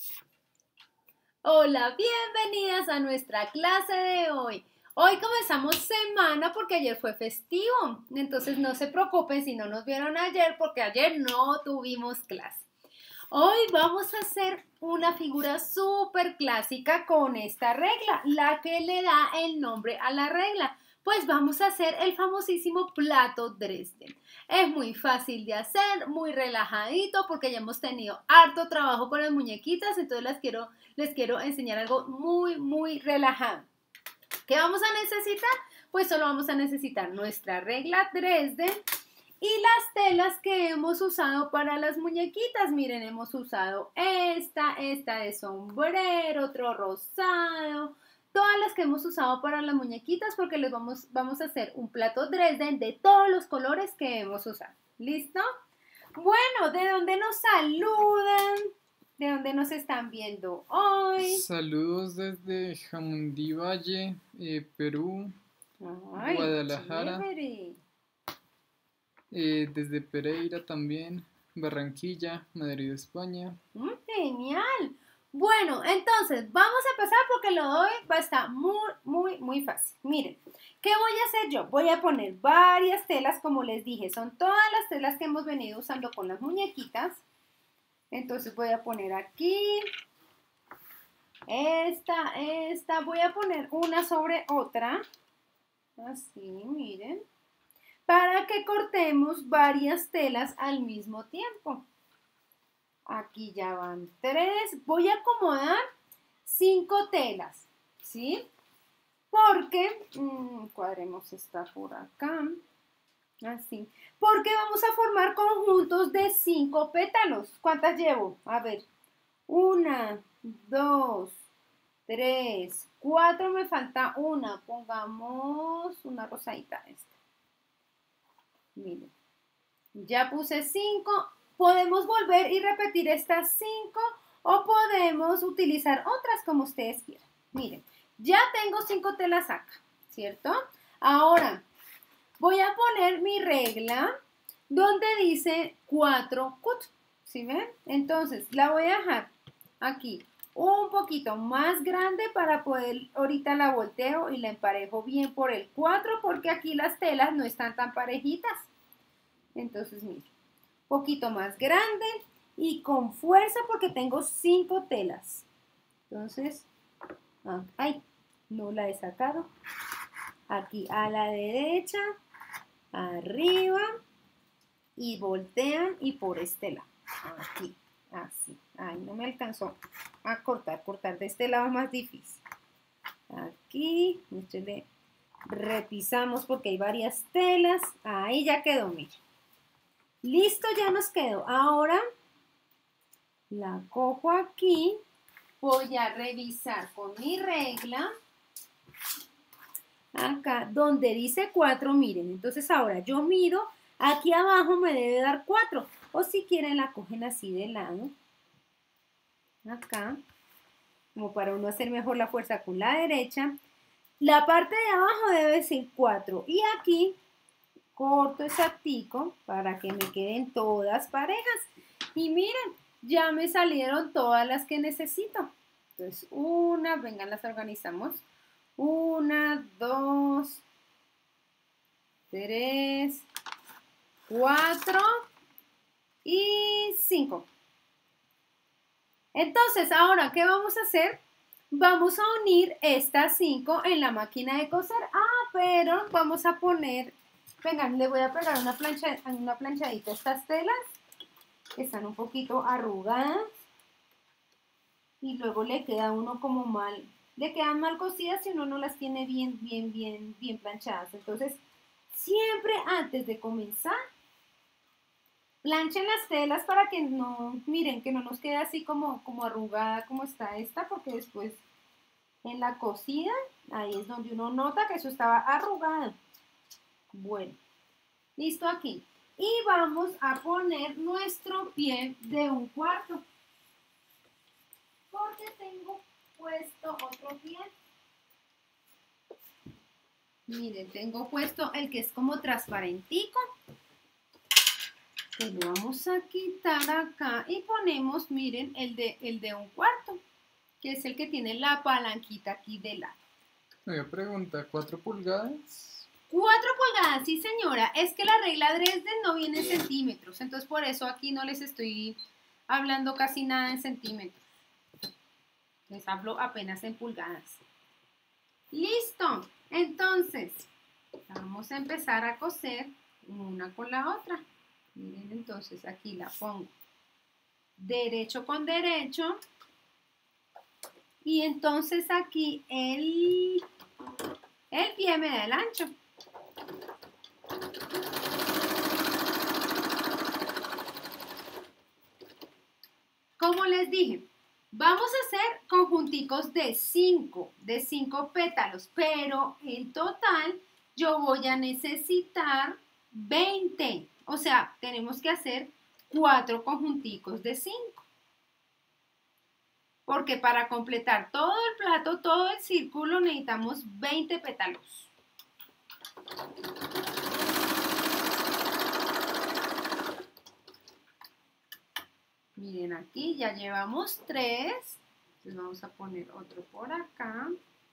Hola, bienvenidas a nuestra clase de hoy. Hoy comenzamos semana porque ayer fue festivo, entonces no se preocupen si no nos vieron ayer porque ayer no tuvimos clase. Hoy vamos a hacer una figura súper clásica con esta regla, la que le da el nombre a la regla. Pues vamos a hacer el famosísimo plato Dresden. Es muy fácil de hacer, muy relajadito porque ya hemos tenido harto trabajo con las muñequitas, entonces les quiero enseñar algo muy relajado. ¿Qué vamos a necesitar? Pues solo vamos a necesitar nuestra regla Dresden y las telas que hemos usado para las muñequitas. Miren, hemos usado esta de sombrero, otro rosado, todas las que hemos usado para las muñequitas porque les vamos a hacer un plato Dresden de todos los colores que hemos usado. ¿Listo? Bueno, ¿de dónde nos saludan? ¿De dónde nos están viendo hoy? Saludos desde Jamundí Valle, Perú, Ay, Guadalajara, chévere. desde Pereira también, Barranquilla, Madrid, España. Genial. Bueno, entonces vamos a empezar porque lo de hoy va a estar muy fácil. Miren, ¿qué voy a hacer yo? Voy a poner varias telas, como les dije, son todas las telas que hemos venido usando con las muñequitas. Entonces voy a poner aquí esta, voy a poner una sobre otra, así, miren, para que cortemos varias telas al mismo tiempo. Aquí ya van 3. Voy a acomodar 5 telas, ¿sí? Porque, cuadremos esta por acá, así. Porque vamos a formar conjuntos de 5 pétalos. ¿Cuántas llevo? A ver, 1, 2, 3, 4, me falta una. Pongamos una rosadita esta. Miren, ya puse 5. Podemos volver y repetir estas 5 o podemos utilizar otras como ustedes quieran. Miren, ya tengo 5 telas acá, ¿cierto? Ahora voy a poner mi regla donde dice 4 cut, ¿sí ven? Entonces la voy a dejar aquí un poquito más grande para poder, ahorita la volteo y la emparejo bien por el 4 porque aquí las telas no están tan parejitas. Entonces, miren, poquito más grande y con fuerza porque tengo 5 telas. Entonces, ay, no la he sacado. Aquí a la derecha, arriba y voltean y por este lado. Aquí, así. Ay, no me alcanzó a cortar. Cortar de este lado es más difícil. Aquí, repisamos porque hay varias telas. Ahí ya quedó, miren. Listo, ya nos quedó. Ahora la cojo aquí. Voy a revisar con mi regla. Acá, donde dice 4, miren. Entonces ahora yo miro. Aquí abajo me debe dar 4. O si quieren la cogen así de lado. Acá. Como para uno hacer mejor la fuerza con la derecha. La parte de abajo debe decir 4. Y aquí corto exactico para que me queden todas parejas. Y miren, ya me salieron todas las que necesito. Entonces, una, vengan, las organizamos. 1, 2, 3, 4 y 5. Entonces, ahora, ¿qué vamos a hacer? Vamos a unir estas 5 en la máquina de coser. Pero vamos a poner, vengan, le voy a pegar una planchadita a estas telas que están un poquito arrugadas y luego le queda uno como mal, le quedan mal cosidas si uno no las tiene bien planchadas. Entonces, siempre antes de comenzar, planchen las telas para que no, miren, que no nos quede así como arrugada como está esta, porque después en la cosida, ahí es donde uno nota que eso estaba arrugado. Bueno, listo aquí. Y vamos a poner nuestro pie de 1/4. Porque tengo puesto otro pie. Miren, tengo puesto el que es como transparentico. Se lo vamos a quitar acá y ponemos, miren, el de 1/4, que es el que tiene la palanquita aquí de lado. Me pregunta, ¿4 pulgadas? 4 pulgadas, sí señora, es que la regla Dresden no viene en centímetros, entonces por eso aquí no les estoy hablando casi nada en centímetros. Les hablo apenas en pulgadas. ¡Listo! Entonces, vamos a empezar a coser una con la otra. Miren, entonces aquí la pongo derecho con derecho. Y entonces aquí el pie me da el ancho. Como les dije, vamos a hacer conjunticos de 5 pétalos, pero en total yo voy a necesitar 20. O sea, tenemos que hacer 4 conjunticos de 5. Porque para completar todo el plato, todo el círculo, necesitamos 20 pétalos. Miren, aquí ya llevamos 3. Entonces vamos a poner otro por acá.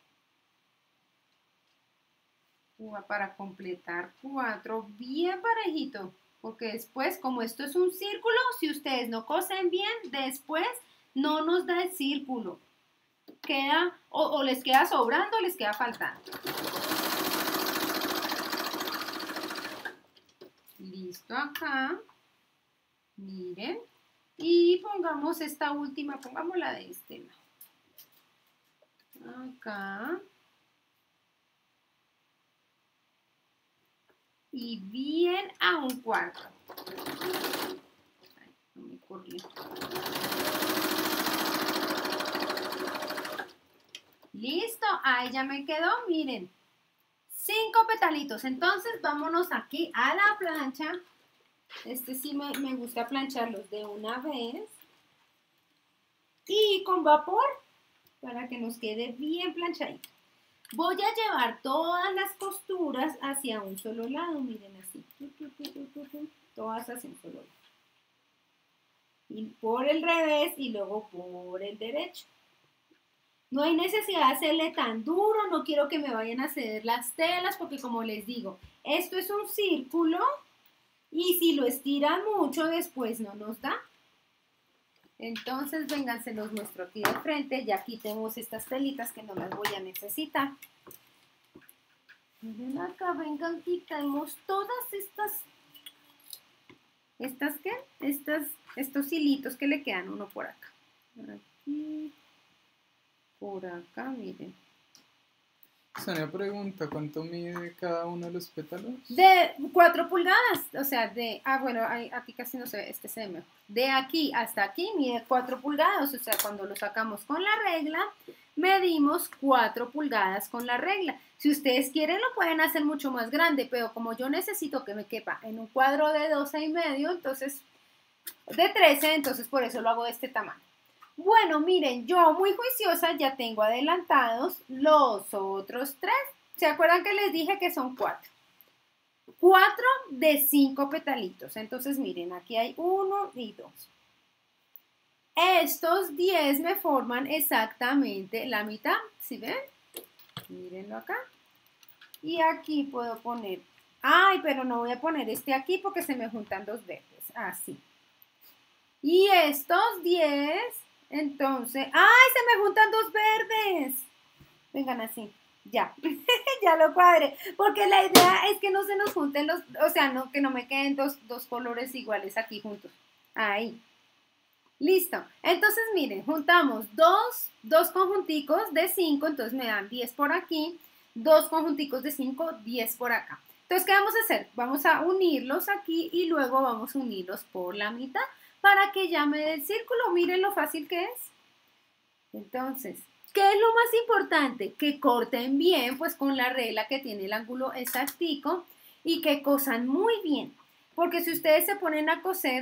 Para completar 4, bien parejito. Porque después, como esto es un círculo, si ustedes no cosen bien, después no nos da el círculo. Queda, o les queda sobrando o les queda faltando. Listo acá. Miren. Y pongamos esta última, pongámosla de este lado. Acá. Y bien a 1/4. Ay, no me corrió. Listo, ahí ya me quedó, miren. 5 petalitos. Entonces vámonos aquí a la plancha. Este sí me gusta plancharlos de una vez. Y con vapor, para que nos quede bien planchadito. Voy a llevar todas las costuras hacia un solo lado, miren así. Todas hacia un solo lado. Y por el revés y luego por el derecho. No hay necesidad de hacerle tan duro, no quiero que me vayan a ceder las telas porque como les digo, esto es un círculo y si lo estiran mucho después no nos da. Entonces vengan, se los muestro aquí de frente, ya aquí tenemos estas telitas que no las voy a necesitar. Miren acá, vengan, quitamos todas estos hilitos que le quedan uno por acá. Aquí. Por acá, miren. Sonia pregunta, ¿cuánto mide cada uno de los pétalos? De 4 pulgadas, o sea, bueno, aquí casi no se ve, este se ve mejor. De aquí hasta aquí mide 4 pulgadas, o sea, cuando lo sacamos con la regla, medimos 4 pulgadas con la regla. Si ustedes quieren, lo pueden hacer mucho más grande, pero como yo necesito que me quepa en un cuadro de 12,5, entonces, de 13, entonces por eso lo hago de este tamaño. Bueno, miren, yo muy juiciosa ya tengo adelantados los otros 3. ¿Se acuerdan que les dije que son 4? 4 de 5 petalitos. Entonces, miren, aquí hay 1 y 2. Estos 10 me forman exactamente la mitad. ¿Sí ven? Mírenlo acá. Y aquí puedo poner... Ay, pero no voy a poner este aquí porque se me juntan 2 verdes. Así. Y estos 10... Entonces, ¡ay! Se me juntan 2 verdes. Vengan así, ya, ya lo cuadré. Porque la idea es que no se nos junten los, o sea, no, que no me queden dos colores iguales aquí juntos. Ahí. Listo. Entonces, miren, juntamos dos conjunticos de 5, entonces me dan 10 por aquí. 2 conjunticos de 5, 10 por acá. Entonces, ¿qué vamos a hacer? Vamos a unirlos aquí y luego vamos a unirlos por la mitad para que ya me dé el círculo. Miren lo fácil que es. Entonces, ¿qué es lo más importante? Que corten bien, pues con la regla que tiene el ángulo exactico y que cosan muy bien. Porque si ustedes se ponen a coser,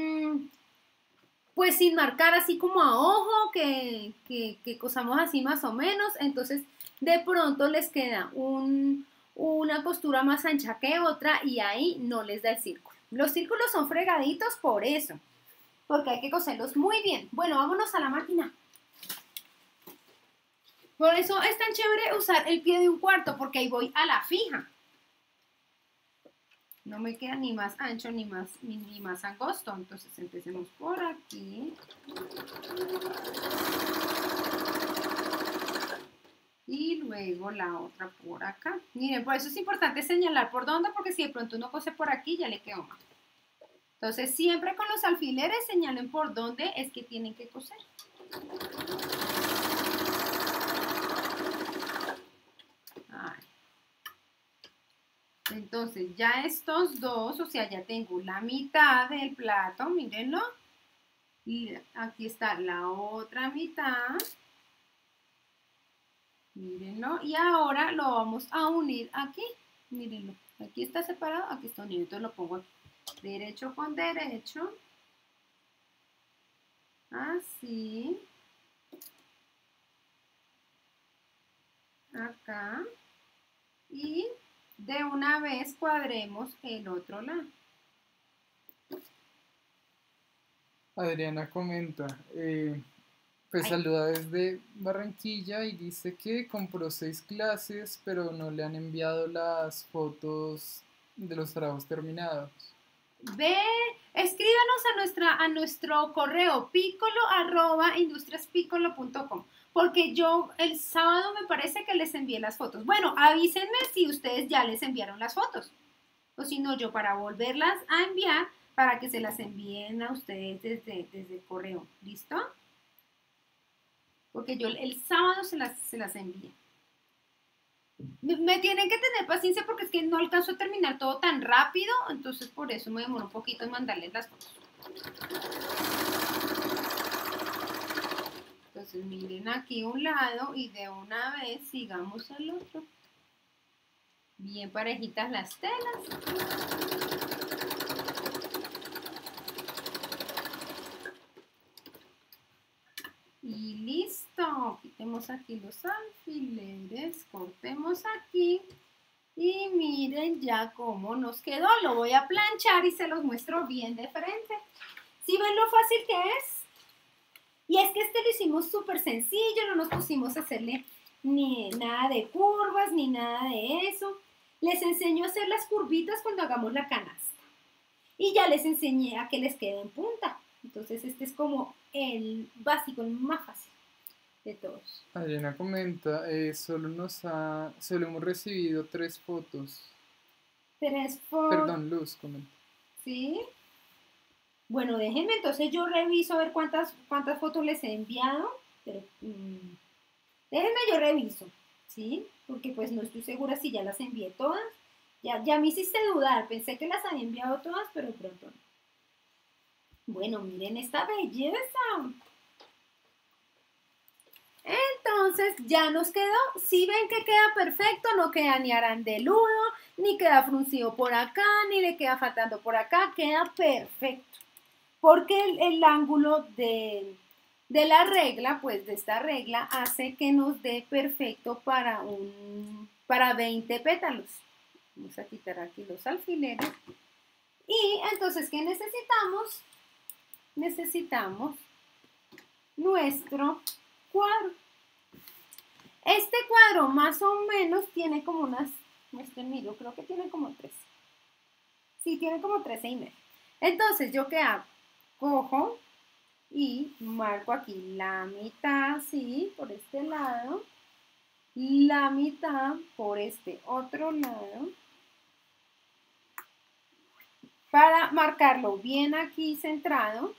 pues sin marcar así como a ojo, que cosamos así más o menos, entonces de pronto les queda una costura más ancha que otra y ahí no les da el círculo. Los círculos son fregaditos por eso, porque hay que coserlos muy bien. Bueno, vámonos a la máquina. Por eso es tan chévere usar el pie de 1/4, porque ahí voy a la fija. No me queda ni más ancho ni más angosto. Entonces empecemos por aquí. Y luego la otra por acá. Miren, por eso es importante señalar por dónde, porque si de pronto uno cose por aquí, ya le quedó mal. Entonces siempre con los alfileres señalen por dónde es que tienen que coser. Ay. Entonces ya estos dos, o sea, ya tengo la mitad del plato, mírenlo. Y aquí está la otra mitad. Mírenlo. Y ahora lo vamos a unir aquí. Mírenlo. Aquí está separado, aquí está unido. Entonces lo pongo aquí. Derecho con derecho. Así. Acá. Y de una vez cuadremos el otro lado. Adriana comenta, pues Ay. saluda desde Barranquilla y dice que compró 6 clases, pero no le han enviado las fotos de los trabajos terminados. Ve, escríbanos a nuestro correo piccolo@industriaspiccolo.com, porque yo el sábado me parece que les envié las fotos. Bueno, avísenme si ustedes ya les enviaron las fotos, o si no, yo para volverlas a enviar, para que se las envíen a ustedes desde el correo. ¿Listo? Porque yo el sábado se las envié. Me tienen que tener paciencia porque es que no alcanzo a terminar todo tan rápido, entonces por eso me demoro un poquito en mandarles las fotos. Entonces miren aquí un lado y de una vez sigamos al otro. Bien parejitas las telas. Y listo, quitemos aquí los alfileres, cortemos aquí y miren ya cómo nos quedó. Lo voy a planchar y se los muestro bien de frente. ¿Sí ven lo fácil que es? Y es que este lo hicimos súper sencillo, no nos pusimos a hacerle ni nada de curvas ni nada de eso. Les enseño a hacer las curvitas cuando hagamos la canasta. Y ya les enseñé a que les quede en punta. Entonces este es como el básico, el más fácil de todos. Adriana comenta, solo hemos recibido 3 fotos. 3 fotos. Perdón, Luz comenta. ¿Sí? Bueno, déjenme, entonces yo reviso a ver cuántas fotos les he enviado. Pero, déjenme, yo reviso, ¿sí? Porque pues no estoy segura si ya las envié todas. Ya me hiciste dudar, pensé que las había enviado todas, pero pronto no. Bueno, miren esta belleza. Entonces ya nos quedó, si ven que queda perfecto, no queda ni arandeludo, ni queda fruncido por acá, ni le queda faltando por acá, queda perfecto. Porque el ángulo de la regla, pues de esta regla, hace que nos dé perfecto para 20 pétalos. Vamos a quitar aquí los alfileres. Y entonces, ¿qué necesitamos? Necesitamos nuestro cuadro. Este cuadro más o menos tiene como unas, miro, creo que tiene como 13. Sí, tiene como 13 y medio. Entonces, ¿yo qué hago? Cojo y marco aquí la mitad, sí, por este lado, la mitad por este otro lado, para marcarlo bien aquí centrado.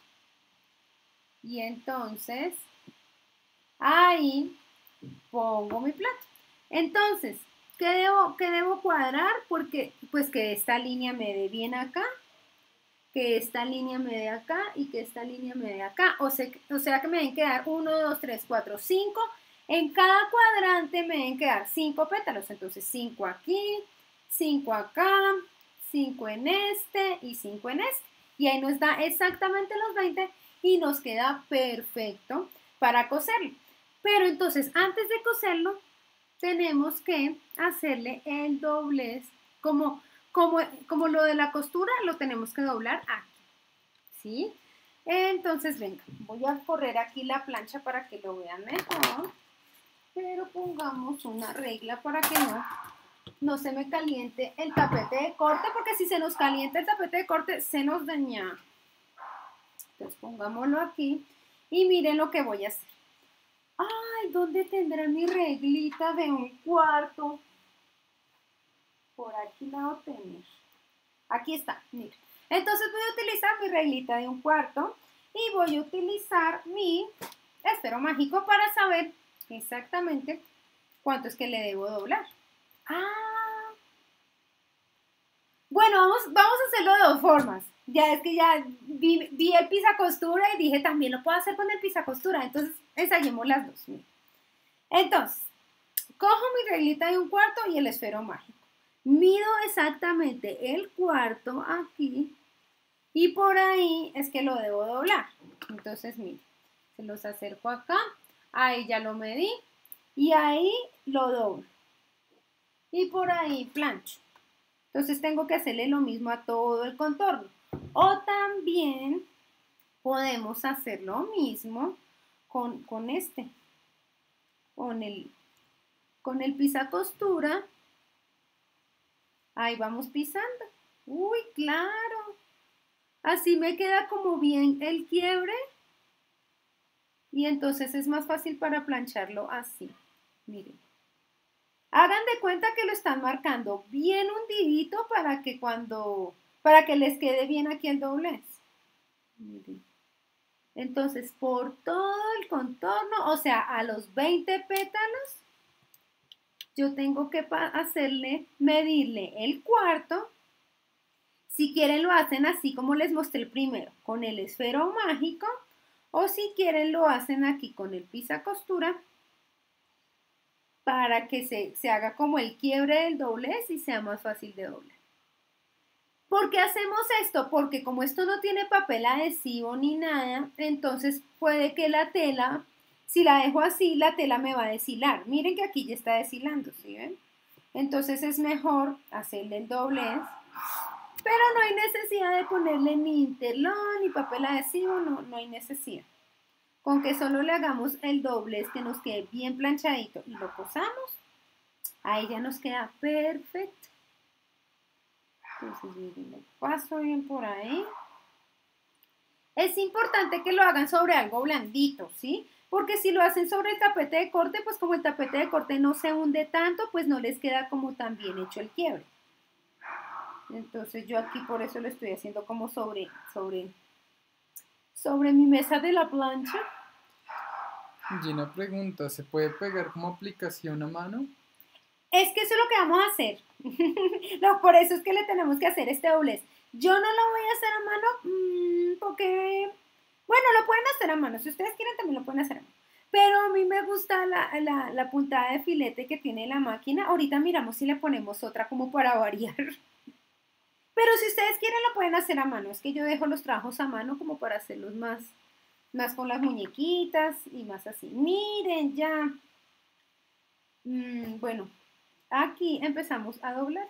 Y entonces, ahí pongo mi plato. Entonces, ¿qué debo cuadrar? Porque, pues, que esta línea me dé bien acá, que esta línea me dé acá y que esta línea me dé acá. O sea que me deben quedar 1, 2, 3, 4, 5. En cada cuadrante me deben quedar 5 pétalos. Entonces 5 aquí, 5 acá, 5 en este y 5 en este. Y ahí nos da exactamente los 20 y nos queda perfecto para coserlo. Pero entonces antes de coserlo tenemos que hacerle el doblez como como lo de la costura, lo tenemos que doblar aquí, ¿sí? Entonces, venga, voy a correr aquí la plancha para que lo vean mejor, pero pongamos una regla para que no se me caliente el tapete de corte, porque si se nos calienta el tapete de corte, se nos daña. Entonces, pongámoslo aquí y miren lo que voy a hacer. Ay, ¿dónde tendrá mi reglita de un cuarto? Por aquí la voy a tener. Aquí está, mira. Entonces voy a utilizar mi reglita de un cuarto y voy a utilizar mi esfero mágico para saber exactamente cuánto es que le debo doblar. Ah, bueno, vamos a hacerlo de dos formas. Ya es que ya vi el pisacostura y dije también lo puedo hacer con el pisacostura. Entonces ensayemos las dos. Mira. Entonces, cojo mi reglita de un cuarto y el esfero mágico. Mido exactamente el cuarto aquí y por ahí es que lo debo doblar. Entonces, mire, se los acerco acá, ahí ya lo medí y ahí lo doblo. Y por ahí plancho. Entonces tengo que hacerle lo mismo a todo el contorno. O también podemos hacer lo mismo con este, con el pisacostura. Ahí vamos pisando. Uy, claro. Así me queda como bien el quiebre. Y entonces es más fácil para plancharlo así. Miren. Hagan de cuenta que lo están marcando bien hundidito para que les quede bien aquí el doblez. Miren. Entonces, por todo el contorno, o sea, a los 20 pétalos, yo tengo que medirle el cuarto. Si quieren lo hacen así como les mostré primero, con el esfero mágico, o si quieren lo hacen aquí con el pisacostura para que se haga como el quiebre del doblez y sea más fácil de doblar. ¿Por qué hacemos esto? Porque como esto no tiene papel adhesivo ni nada, entonces puede que la tela, si la dejo así, la tela me va a deshilar. Miren que aquí ya está deshilando, ¿sí ven? Entonces es mejor hacerle el doblez, pero no hay necesidad de ponerle ni interlón ni papel adhesivo, no hay necesidad. Con que solo le hagamos el doblez que nos quede bien planchadito y lo cosamos, ahí ya nos queda perfecto. Entonces, miren, lo paso bien por ahí. Es importante que lo hagan sobre algo blandito, ¿sí? Porque si lo hacen sobre el tapete de corte, pues como el tapete de corte no se hunde tanto, pues no les queda como tan bien hecho el quiebre. Entonces yo aquí por eso lo estoy haciendo como sobre mi mesa de la plancha. Y una pregunta, ¿se puede pegar como aplicación a mano? Es que eso es lo que vamos a hacer. No, por eso es que le tenemos que hacer este doblez. Yo no lo voy a hacer a mano porque, bueno, lo pueden hacer a mano. Si ustedes quieren también lo pueden hacer a mano. Pero a mí me gusta la puntada de filete que tiene la máquina. Ahorita miramos si le ponemos otra como para variar. Pero si ustedes quieren lo pueden hacer a mano. Es que yo dejo los trabajos a mano como para hacerlos más con las muñequitas y más así. Miren ya. Bueno, aquí empezamos a doblar.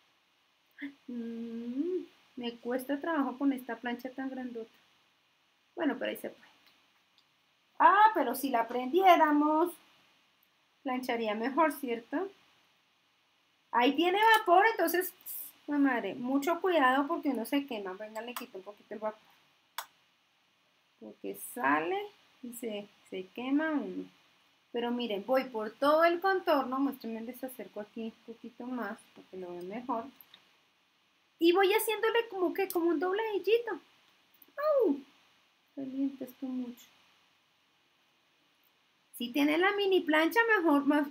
Me cuesta trabajo con esta plancha tan grandota. Bueno, pero ahí se puede. Ah, pero si la prendiéramos, plancharía mejor, ¿cierto? Ahí tiene vapor, entonces, madre, mucho cuidado porque uno se quema. Venga, le quito un poquito el vapor. Porque sale y se quema uno. Pero miren, voy por todo el contorno. Muéstrenme, les acerco aquí un poquito más para que lo vean mejor. Y voy haciéndole como un dobladillito. ¡Au! Calienta esto mucho. Si tiene la mini plancha, mejor, más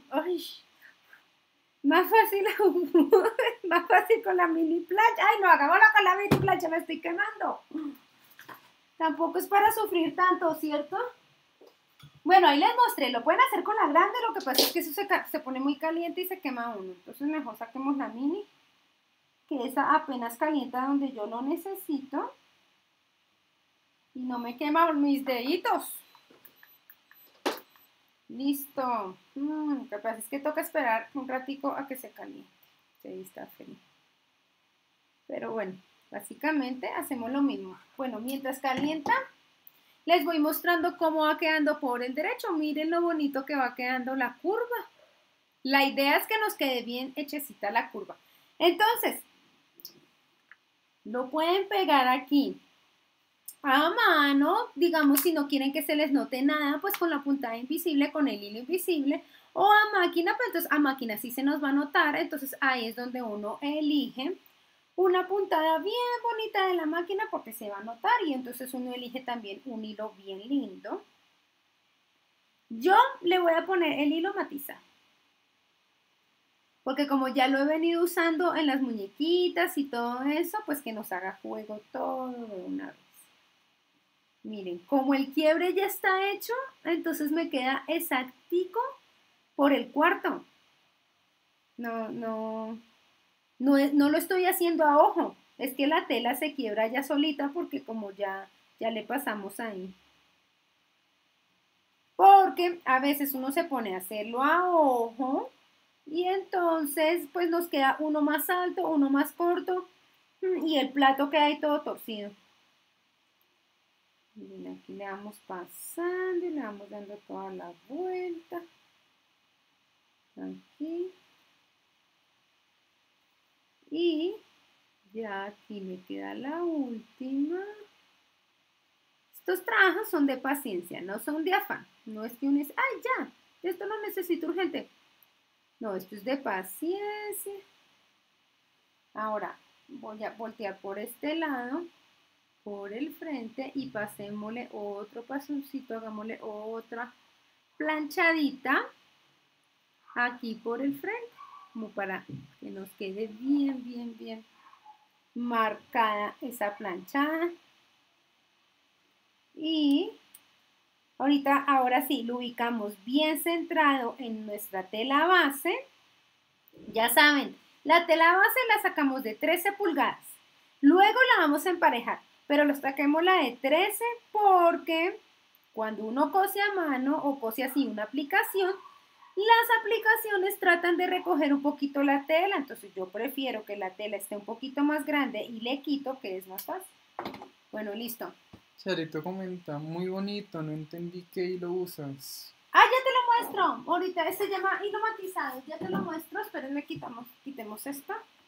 fácil, más fácil con la mini plancha. Ay, no, hagámoslo con la mini plancha, me estoy quemando. Tampoco es para sufrir tanto, ¿cierto? Bueno, ahí les mostré, lo pueden hacer con la grande, lo que pasa es que eso se pone muy caliente y se quema uno. Entonces mejor saquemos la mini, que esa apenas calienta donde yo lo necesito. Y no me queman mis deditos. Listo. Lo que pasa es que toca esperar un ratico a que se caliente. Ahí está feliz. Pero bueno, básicamente hacemos lo mismo. Bueno, mientras calienta, les voy mostrando cómo va quedando por el derecho. Miren lo bonito que va quedando la curva. La idea es que nos quede bien hechecita la curva. Entonces, lo pueden pegar aquí a mano, digamos, si no quieren que se les note nada, pues con la puntada invisible, con el hilo invisible, o a máquina, pues entonces a máquina sí se nos va a notar, entonces ahí es donde uno elige una puntada bien bonita de la máquina porque se va a notar y entonces uno elige también un hilo bien lindo. Yo le voy a poner el hilo matiza, porque como ya lo he venido usando en las muñequitas y todo eso, pues que nos haga juego todo de una vez. Miren, como el quiebre ya está hecho, entonces me queda exactico por el cuarto. No lo estoy haciendo a ojo. Es que la tela se quiebra ya solita porque como ya le pasamos ahí. Porque a veces uno se pone a hacerlo a ojo y entonces pues nos queda uno más alto, uno más corto y el plato queda ahí todo torcido. Miren, aquí le vamos pasando y le vamos dando toda la vuelta. Aquí. Y ya aquí me queda la última. Estos trabajos son de paciencia, no son de afán. No es que uno dice, ay, ya, esto lo necesito urgente. No, esto es de paciencia. Ahora voy a voltear por este lado, por el frente y pasémosle otro pasoncito, hagámosle otra planchadita aquí por el frente, como para que nos quede bien marcada esa planchada. Y ahora sí, lo ubicamos bien centrado en nuestra tela base. Ya saben, la tela base la sacamos de 13 pulgadas. Luego la vamos a emparejar, pero lo saquemos la de 13 porque cuando uno cose a mano o cose así una aplicación, las aplicaciones tratan de recoger un poquito la tela, entonces yo prefiero que la tela esté un poquito más grande y le quito, que es más fácil. Bueno, listo. Charito comenta, muy bonito, no entendí qué hilo usas. Ah, ya te lo muestro. Ahorita se llama hilo matizado. Ya te lo muestro. Espérenme, quitemos esto.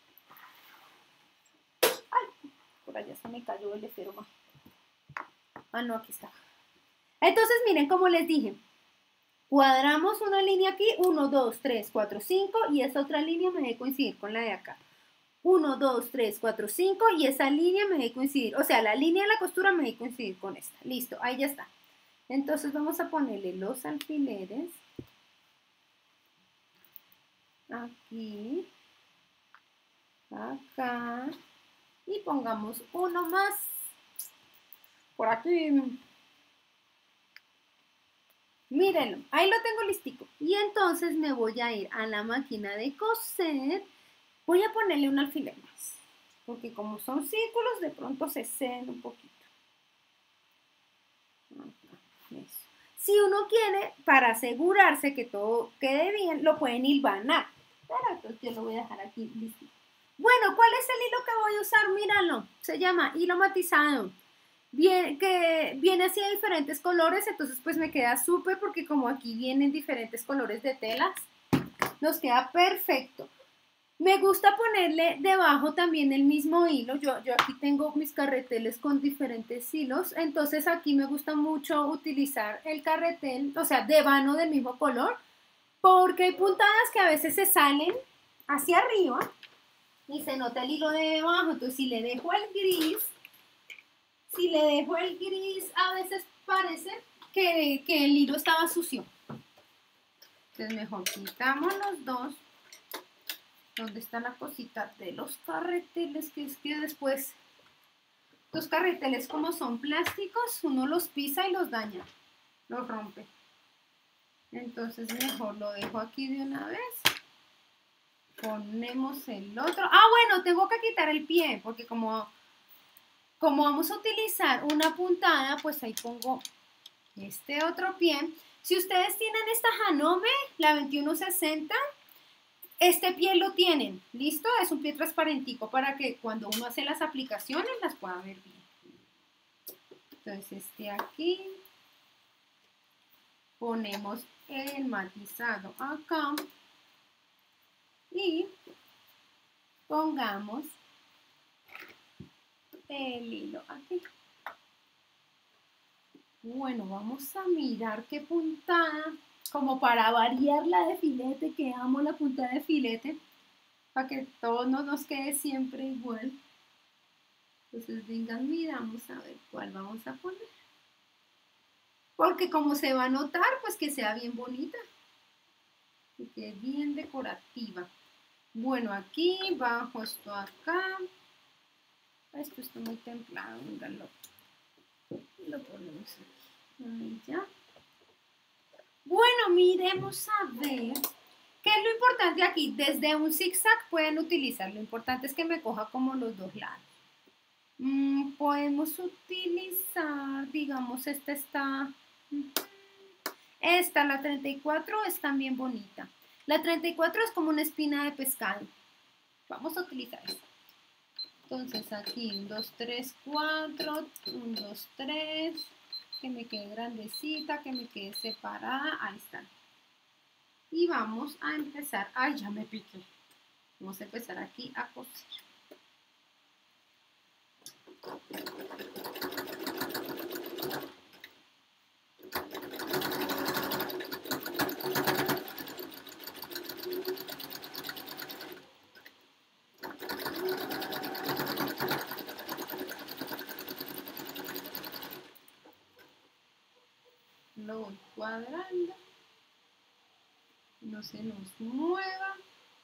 Ay, por allá se me cayó el esfero mágico. Ah, no, aquí está. Entonces, miren, como les dije, cuadramos una línea aquí, 1, 2, 3, 4, 5, y esa otra línea me debe coincidir con la de acá. 1, 2, 3, 4, 5, y esa línea me debe coincidir, o sea, la línea de la costura me debe coincidir con esta. Listo, ahí ya está. Entonces vamos a ponerle los alfileres. Aquí, acá, y pongamos uno más por aquí. Mírenlo, ahí lo tengo listico. Y entonces me voy a ir a la máquina de coser. Voy a ponerle un alfiler más, porque como son círculos, de pronto se ceden un poquito. Eso. Si uno quiere, para asegurarse que todo quede bien, lo pueden hilvanar. Pero entonces yo lo voy a dejar aquí listo. Bueno, ¿cuál es el hilo que voy a usar? Míralo, se llama hilo matizado. Que viene así de diferentes colores, entonces pues me queda súper porque como aquí vienen diferentes colores de telas, nos queda perfecto. Me gusta ponerle debajo también el mismo hilo. Yo aquí tengo mis carreteles con diferentes hilos, entonces aquí me gusta mucho utilizar el carretel, o sea, de vano del mismo color, porque hay puntadas que a veces se salen hacia arriba y se nota el hilo de debajo. Entonces si le dejo el gris, a veces parece que el hilo estaba sucio. Entonces mejor quitamos los dos. ¿Dónde está la cosita de los carreteles? Que es que después los carreteles, como son plásticos, uno los pisa y los daña, los rompe. Entonces mejor lo dejo aquí de una vez. Ponemos el otro. Ah, bueno, tengo que quitar el pie, porque como vamos a utilizar una puntada, pues ahí pongo este otro pie. Si ustedes tienen esta Janome, la 2160, Este pie lo tienen, ¿listo? Es un pie transparentico para que cuando uno hace las aplicaciones las pueda ver bien. Entonces aquí ponemos el matizado acá y pongamos el hilo aquí. Bueno, vamos a mirar qué puntada, como para variar la de filete, que amo la puntada de filete, para que todo no nos quede siempre igual. Entonces, vengan, miramos a ver cuál vamos a poner. Porque como se va a notar, pues que sea bien bonita, que quede bien decorativa. Bueno, aquí bajo esto acá. Esto está muy templado, vengan, lo ponemos aquí. Ahí ya. Bueno, miremos a ver qué es lo importante aquí. Desde un zigzag pueden utilizar. Lo importante es que me coja como los dos lados. Podemos utilizar, digamos, la 34 es también bonita. La 34 es como una espina de pescado. Vamos a utilizar esta. Entonces aquí 1, 2, 3, 4, 1, 2, 3, que me quede grandecita, que me quede separada, ahí está. Y vamos a empezar, ay ya me piqué, vamos a empezar aquí a coser. Lo voy cuadrando, no se nos mueva.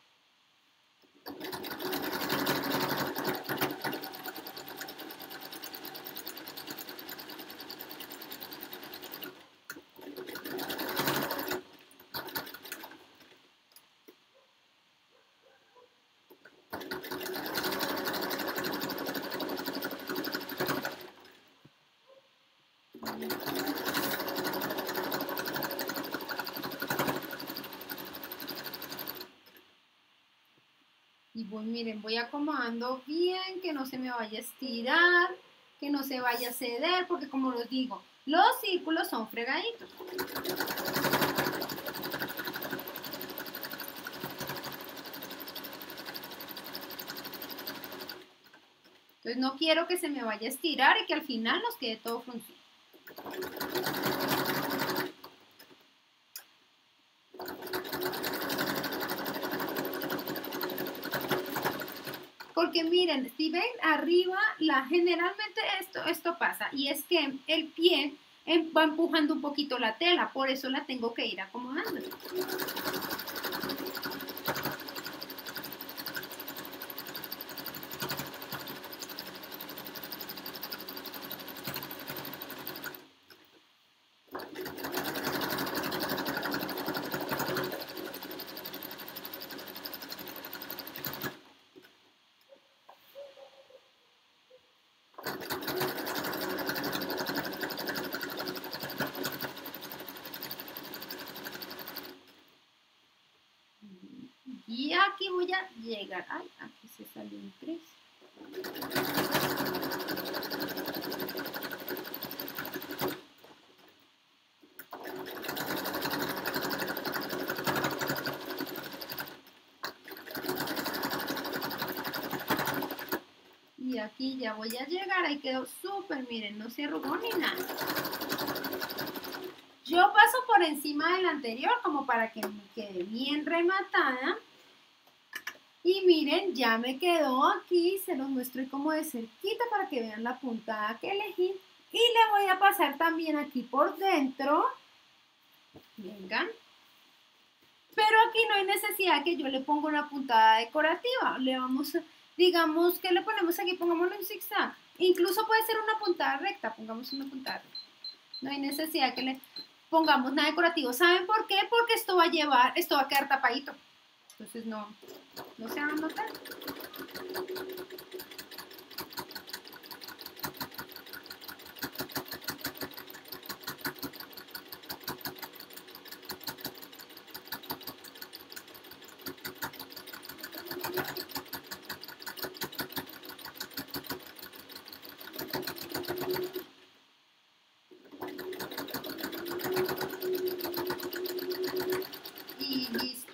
Y voy, miren, voy acomodando bien, que no se me vaya a estirar, que no se vaya a ceder, porque como les digo, los círculos son fregaditos. Entonces no quiero que se me vaya a estirar y que al final nos quede todo fruncido. Porque miren, si ven arriba, generalmente esto pasa, y es que el pie va empujando un poquito la tela, por eso la tengo que ir acomodando. Y aquí voy a llegar. Ay, aquí se salió un 3. Y aquí ya voy a llegar. Ahí quedó súper, miren, no se arrugó ni nada. Yo paso por encima del anterior como para que me quede bien rematada. Y miren, ya me quedó aquí, se los muestro como de cerquita para que vean la puntada que elegí. Y le voy a pasar también aquí por dentro. Vengan. Pero aquí no hay necesidad que yo le ponga una puntada decorativa. Le vamos, digamos, que le ponemos aquí, pongámoslo en zigzag. Incluso puede ser una puntada recta, pongamos una puntada recta. No hay necesidad que le pongamos nada decorativo. ¿Saben por qué? Porque esto va a quedar tapadito. Entonces no se van a notar.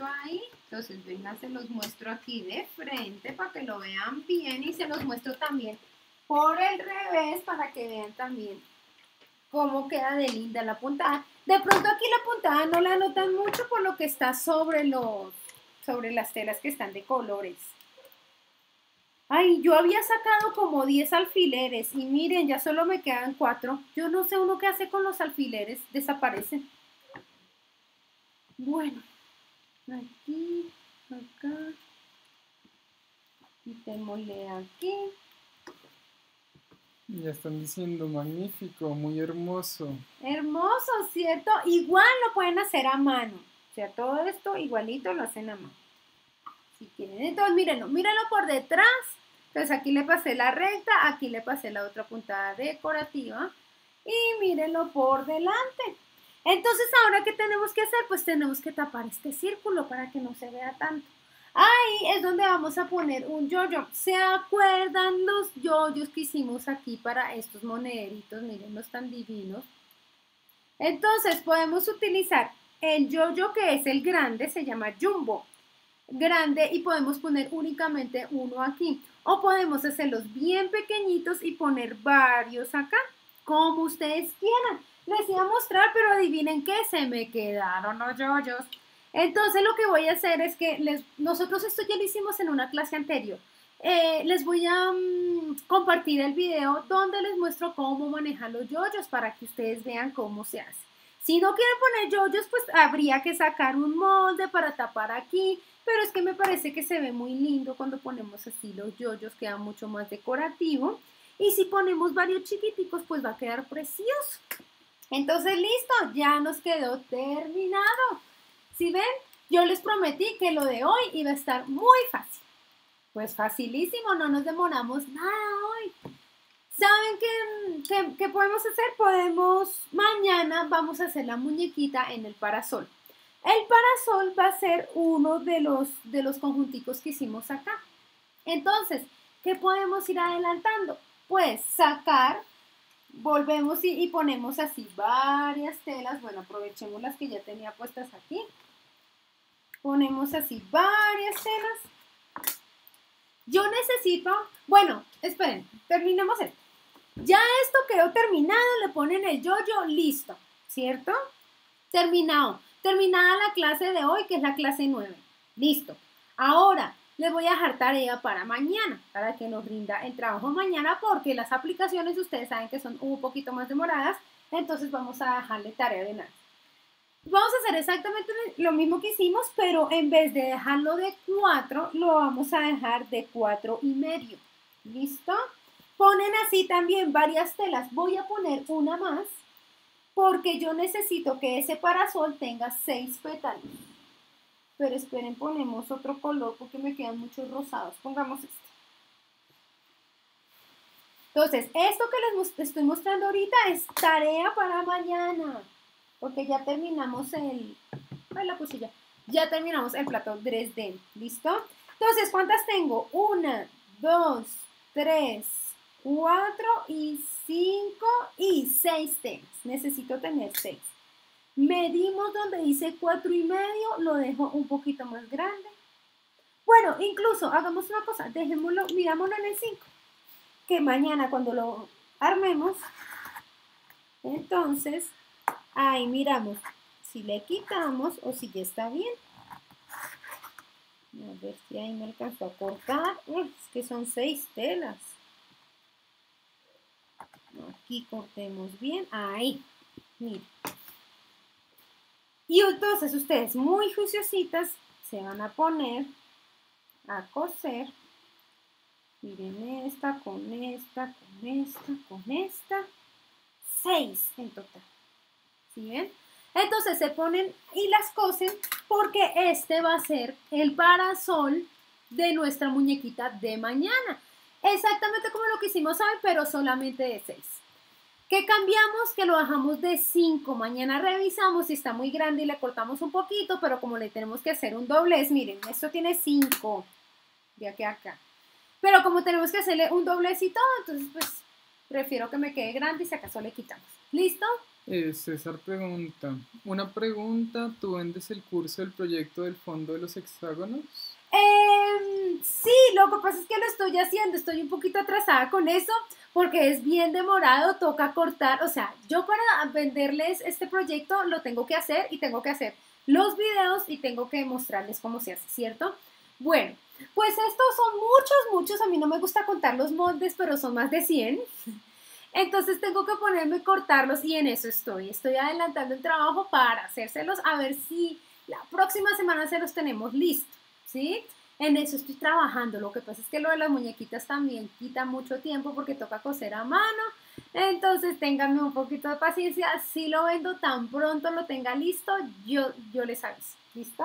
ahí. Entonces, vengan, se los muestro aquí de frente para que lo vean bien y se los muestro también por el revés para que vean también cómo queda de linda la puntada. De pronto aquí la puntada no la notan mucho por lo que está sobre las telas que están de colores. Ay, yo había sacado como 10 alfileres y miren, ya solo me quedan 4. Yo no sé uno qué hace con los alfileres, desaparecen. Bueno, aquí, acá, quitémosle aquí. Ya están diciendo magnífico, muy hermoso. Hermoso, ¿cierto? Igual lo pueden hacer a mano. O sea, todo esto igualito lo hacen a mano. Si quieren. Entonces, mírenlo por detrás. Entonces, aquí le pasé la recta, aquí le pasé la otra puntada decorativa. Y mírenlo por delante. Entonces, ahora, ¿qué tenemos que hacer? Pues tenemos que tapar este círculo para que no se vea tanto. Ahí es donde vamos a poner un yo-yo. ¿Se acuerdan los yo-yos que hicimos aquí para estos monederitos? Mírenlos tan divinos. Entonces, podemos utilizar el yo-yo que es el grande, se llama jumbo. Grande y podemos poner únicamente uno aquí. O podemos hacerlos bien pequeñitos y poner varios acá, como ustedes quieran. Les iba a mostrar, pero adivinen qué, se me quedaron los yo-yos. Entonces lo que voy a hacer es que nosotros esto ya lo hicimos en una clase anterior. Les voy a compartir el video donde les muestro cómo manejar los yo-yos para que ustedes vean cómo se hace. Si no quieren poner yo-yos, pues habría que sacar un molde para tapar aquí, pero es que me parece que se ve muy lindo cuando ponemos así los yo-yos, queda mucho más decorativo. Y si ponemos varios chiquiticos, pues va a quedar precioso. Entonces, listo, ya nos quedó terminado. ¿Sí ven? Yo les prometí que lo de hoy iba a estar muy fácil. Pues facilísimo, no nos demoramos nada hoy. ¿Saben qué podemos hacer? Mañana vamos a hacer la muñequita en el parasol. El parasol va a ser uno de los conjunticos que hicimos acá. Entonces, ¿qué podemos ir adelantando? Pues sacar, volvemos y ponemos así varias telas. Bueno, aprovechemos las que ya tenía puestas aquí. Ponemos así varias telas. Yo necesito, bueno, esperen, terminemos esto. Ya esto quedó terminado, le ponen el yo-yo, listo, ¿cierto? Terminado. Terminada la clase de hoy, que es la clase 9. Listo. Ahora, les voy a dejar tarea para mañana, para que nos rinda el trabajo mañana, porque las aplicaciones ustedes saben que son un poquito más demoradas, entonces vamos a dejarle tarea de nada. Vamos a hacer exactamente lo mismo que hicimos, pero en vez de dejarlo de 4, lo vamos a dejar de 4,5. ¿Listo? Ponen así también varias telas. Voy a poner una más porque yo necesito que ese parasol tenga 6 pétalos. Pero esperen, ponemos otro color porque me quedan muchos rosados. Pongamos este. Entonces, esto que les estoy mostrando ahorita es tarea para mañana. Porque ya terminamos ya terminamos el plato 3D. ¿Listo? Entonces, ¿cuántas tengo? 1, 2, 3, 4 y 5 y 6 telas. Necesito tener 6. Medimos donde dice 4,5, lo dejo un poquito más grande. Bueno, incluso hagamos una cosa, mirámoslo en el 5. Que mañana cuando lo armemos, entonces, ahí miramos si le quitamos o si ya está bien. A ver si ahí me alcanzó a cortar. Es que son 6 telas. Aquí cortemos bien. Ahí. Miren. Y entonces ustedes muy juiciositas se van a poner a coser. Miren esta, con esta, con esta, con esta. 6 en total. ¿Sí ven? Entonces se ponen y las cosen porque este va a ser el parasol de nuestra muñequita de mañana. Exactamente como lo que hicimos hoy, pero solamente de 6. ¿Qué cambiamos? Que lo bajamos de 5. Mañana revisamos si está muy grande y le cortamos un poquito, pero como le tenemos que hacer un doblez, miren, esto tiene 5 de aquí a acá. Pero como tenemos que hacerle un doblez y todo, entonces pues prefiero que me quede grande y si acaso le quitamos. ¿Listo? César pregunta, una pregunta, ¿tú vendes el curso del proyecto del fondo de los hexágonos? Sí, lo que pasa es que lo estoy haciendo, estoy un poquito atrasada con eso porque es bien demorado, toca cortar, o sea, yo para venderles este proyecto lo tengo que hacer y tengo que hacer los videos y tengo que mostrarles cómo se hace, ¿cierto? Bueno, pues estos son muchos, a mí no me gusta contar los moldes, pero son más de 100. Entonces tengo que ponerme a cortarlos y en eso estoy adelantando el trabajo para hacérselos a ver si la próxima semana se los tenemos listos, ¿sí? En eso estoy trabajando. Lo que pasa es que lo de las muñequitas también quita mucho tiempo porque toca coser a mano. Entonces ténganme un poquito de paciencia. Si lo vendo tan pronto lo tenga listo, yo les aviso. ¿Listo?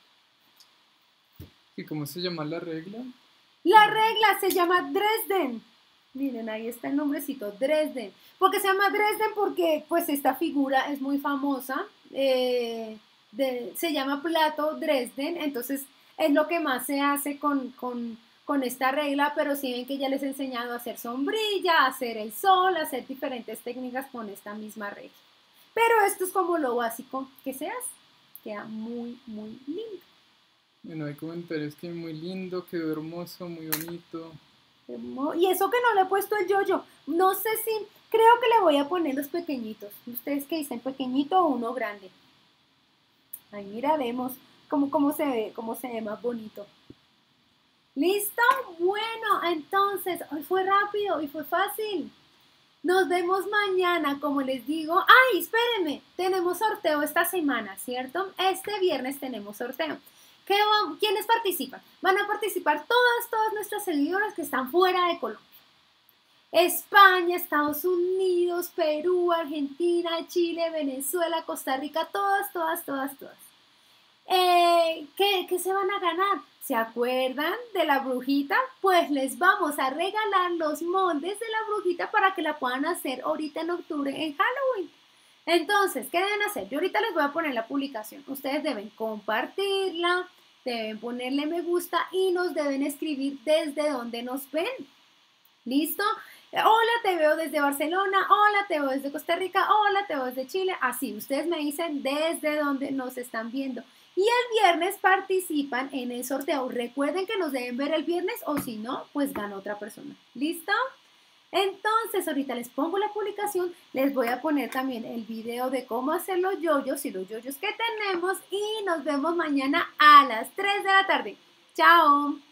¿Y cómo se llama la regla? La regla se llama Dresden. Miren, ahí está el nombrecito, Dresden. ¿Por qué se llama Dresden? Porque pues esta figura es muy famosa. Se llama plato Dresden, entonces es lo que más se hace con esta regla, pero si ven que ya les he enseñado a hacer sombrilla, a hacer el sol, a hacer diferentes técnicas con esta misma regla. Pero esto es como lo básico que se hace. Queda muy lindo. Bueno, hay comentarios que muy lindo, quedó hermoso, muy bonito. Y eso que no le he puesto el yo-yo. No sé si, creo que le voy a poner los pequeñitos. ¿Ustedes qué dicen? ¿Pequeñito o uno grande? Ahí miraremos cómo se ve más bonito. ¿Listo? Bueno, entonces, hoy fue rápido y fue fácil. Nos vemos mañana, como les digo. ¡Ay, espérenme! Tenemos sorteo esta semana, ¿cierto? Este viernes tenemos sorteo. ¿Quiénes participan? Van a participar todas nuestras seguidoras que están fuera de Colombia. España, Estados Unidos, Perú, Argentina, Chile, Venezuela, Costa Rica, todas. ¿Qué se van a ganar? ¿Se acuerdan de la brujita? Pues les vamos a regalar los moldes de la brujita para que la puedan hacer ahorita en octubre en Halloween. Entonces, ¿qué deben hacer? Yo ahorita les voy a poner la publicación. Ustedes deben compartirla, deben ponerle me gusta y nos deben escribir desde donde nos ven. ¿Listo? Hola, te veo desde Barcelona, hola, te veo desde Costa Rica, hola, te veo desde Chile. Así, ustedes me dicen desde donde nos están viendo. Y el viernes participan en el sorteo. Recuerden que nos deben ver el viernes o si no, pues gana otra persona. ¿Listo? Entonces, ahorita les pongo la publicación, les voy a poner también el video de cómo hacer los yoyos y los yoyos que tenemos y nos vemos mañana a las 3 de la tarde. ¡Chao!